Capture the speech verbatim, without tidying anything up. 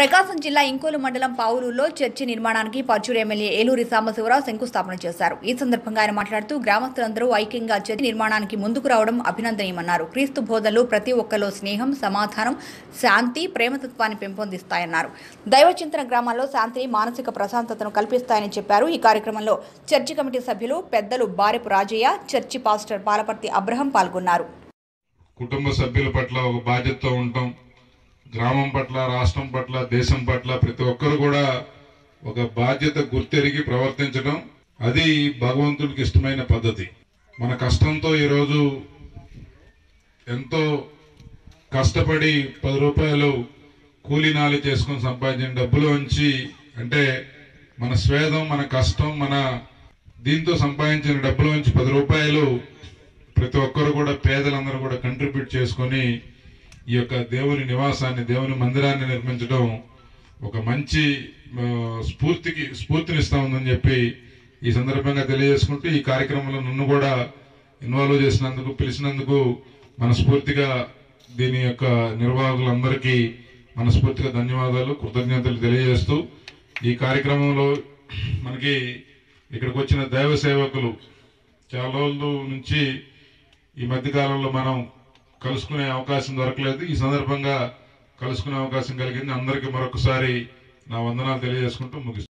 ప్రకాశం జిల్లా ఇంకోలు మండలం పావులూరులో చర్చి నిర్మాణానికి పర్చూరు ఎమ్మెల్యే ఏలూరి సాంబశివరావు శంకుస్థాపన చేశారు. ఈ సందర్భంగా ఆయన మాట్లాడుతూ గ్రామస్తులందరూ ఐక్యంగా చర్చి నిర్మాణానికి ముందుకు రావడం అభినందనీయమన్నారు. క్రీస్తు బోధనలు ప్రతి ఒక్కరిలో స్నేహం, సమాధానం, శాంతి, ప్రేమతత్వాన్ని పెంపొందిస్తాయన్నారు. దైవచింతన గ్రామాల్లో శాంతిని, మానసిక ప్రశాంతతను కల్పిస్తాయని చెప్పారు. ఈ కార్యక్రమంలో చర్చి కమిటీ సభ్యులు, పెద్దలు Barepu Rajayya, church pastor Palaparthi Abraham పాల్గొన్నారు. కుటుంబ సభ్యుల పట్ల ఒక బాధ్యతతో ఉంటాం. గ్రామం పట్ల, రాష్ట్రం పట్ల, దేశం పట్ల ప్రతి ఒక్కరు కూడా ఒక బాధ్యత గుర్తెరిగి ప్రవర్తించడం, అది భగవంతుడికి ఇష్టమైన పద్ధతి. మన కష్టంతో ఈరోజు ఎంతో కష్టపడి పది రూపాయలు కూలీనాలి చేసుకుని సంపాదించిన డబ్బులు ఉంచి, అంటే మన స్వేదం, మన కష్టం, మన దీంతో సంపాదించిన డబ్బుల నుంచి పది రూపాయలు ప్రతి ఒక్కరు కూడా, పేదలందరూ కూడా కంట్రిబ్యూట్ చేసుకొని ఈ యొక్క దేవుని నివాసాన్ని, దేవుని మందిరాన్ని నిర్మించడం ఒక మంచి స్ఫూర్తికి స్ఫూర్తినిస్తా ఉందని చెప్పి ఈ సందర్భంగా తెలియజేసుకుంటూ, ఈ కార్యక్రమంలో నన్ను కూడా ఇన్వాల్వ్ చేసినందుకు, పిలిచినందుకు మనస్ఫూర్తిగా దీని యొక్క నిర్వాహకులందరికీ మనస్ఫూర్తిగా ధన్యవాదాలు, కృతజ్ఞతలు తెలియజేస్తూ, ఈ కార్యక్రమంలో మనకి ఇక్కడికి వచ్చిన దైవ సేవకులు చాలా రోజుల నుంచి ఈ మధ్యకాలంలో మనం కలుసుకునే అవకాశం దొరకలేదు. ఈ సందర్భంగా కలుసుకునే అవకాశం కలిగింది. అందరికీ మరొకసారి నా వందనాలు తెలియజేసుకుంటూ ముగిస్తాను.